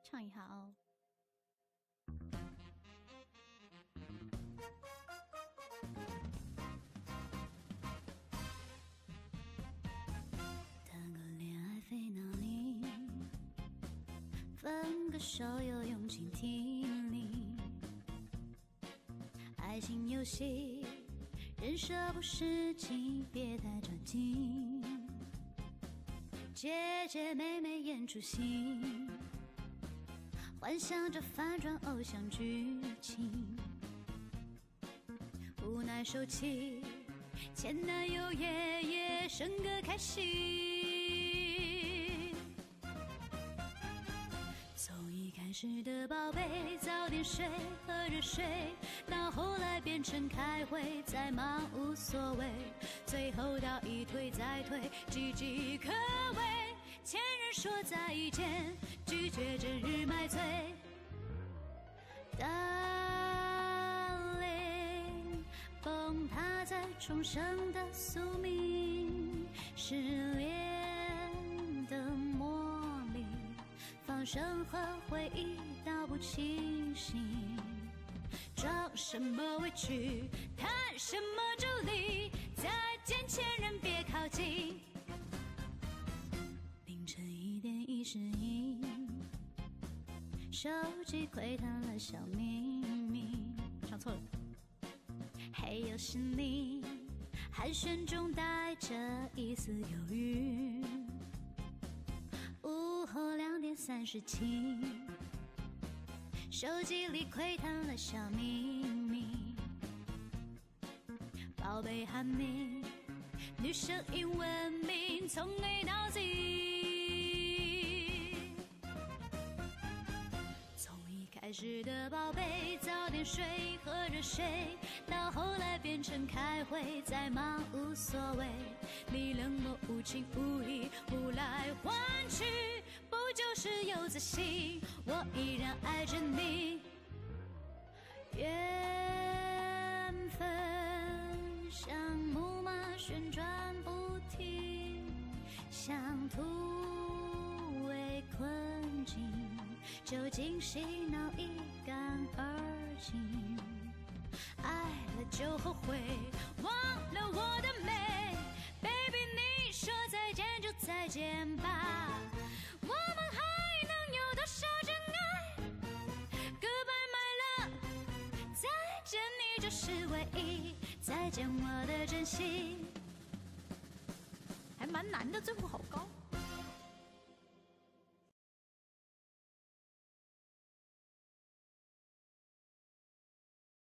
唱一下哦。谈个恋爱费脑力，分个手又用尽体力，爱情游戏人设不实际，别太专精，姐姐妹妹演出戏，幻想着反转偶像剧情，无奈受气，前男友爷爷生个开心。从一开始的宝贝，早点睡喝热水，到后来变成开会再忙无所谓，最后到一推再推，岌岌可危。前任说再见，拒绝整日买醉。Darling， 崩塌在重生的宿命，失恋的魔力，放生和回忆倒不清醒。装什么委屈，谈什么助力，再见前任别靠近。凌晨1点111，手机窥探了小秘密。唱错了。嘿，又是你，寒暄中带着一丝犹豫。午后2点37，手机里窥探了小秘密。宝贝喊你，女生英文名从 A 到 Z。从一开始的宝贝，早点睡喝热水，到后来变成开会再忙无所谓，你冷漠无情无义，无来换取，不就是有自信？我依然爱着你。缘分像木马旋转不停，像突围困境，究竟洗脑一干二净。爱了就后悔，忘了我的美 Baby 你说再见就再见吧，我们还能有多少真爱 Goodbye my love， 再见你就是唯一，再见我的真心。还蛮难的，最后好高。